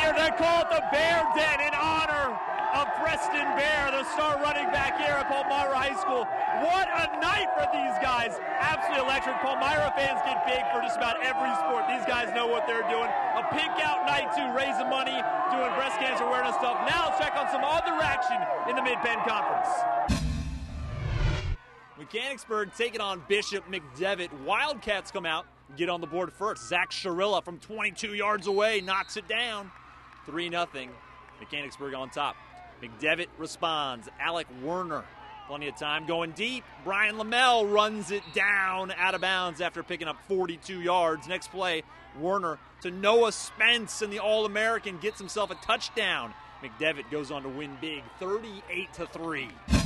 here. They call it the Bear Den in honor of Preston Bear, the star running back here at Palmyra High School. What a night for these guys. Absolutely electric. Palmyra fans get big for just about every sport. These guys know what they're doing. A pink out night too, raising money, doing breast cancer awareness stuff. Now let's check on some other action in the Mid-Penn Conference. Mechanicsburg taking on Bishop McDevitt. Wildcats come out, get on the board first. Zach Sharilla from 22 yards away knocks it down. 3-0. Mechanicsburg on top. McDevitt responds. Alec Werner, plenty of time going deep. Brian Lamell runs it down out of bounds after picking up 42 yards. Next play, Werner to Noah Spence, and the All-American gets himself a touchdown. McDevitt goes on to win big, 38-3.